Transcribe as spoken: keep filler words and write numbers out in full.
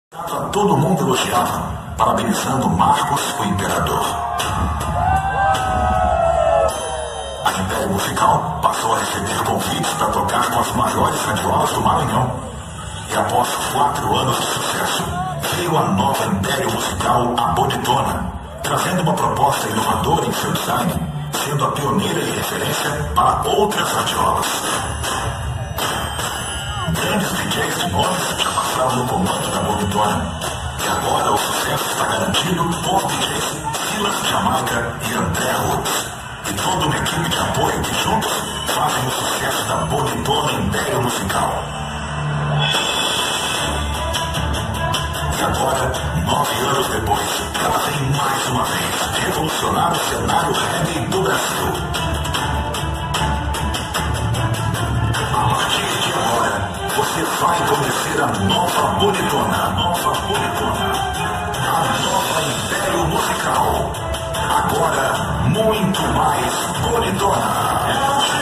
Todo mundo elogiava, parabenizando Marcos, o Imperador. A Império Musical passou a receber convites para tocar com as maiores radiolas do Maranhão. E após quatro anos de sucesso, veio a nova Império Musical, a Bonitona, trazendo uma proposta inovadora em seu design, sendo a pioneira e referência para outras radiolas. Grandes D Js de nomes já passaram no comando da Bonitona. E agora o sucesso está garantido por D Js Silas Jamaica e André Woods. E toda uma equipe de apoio que juntos fazem o sucesso da Bonitona Império Musical. E agora, nove anos depois, ela vem mais uma vez revolucionar o cenário reggae do Brasil. A partir de agora, você vai conhecer a nova Bonitona, a nova Bonitona, a nova Império Musical. Agora, muito mais Bonitona.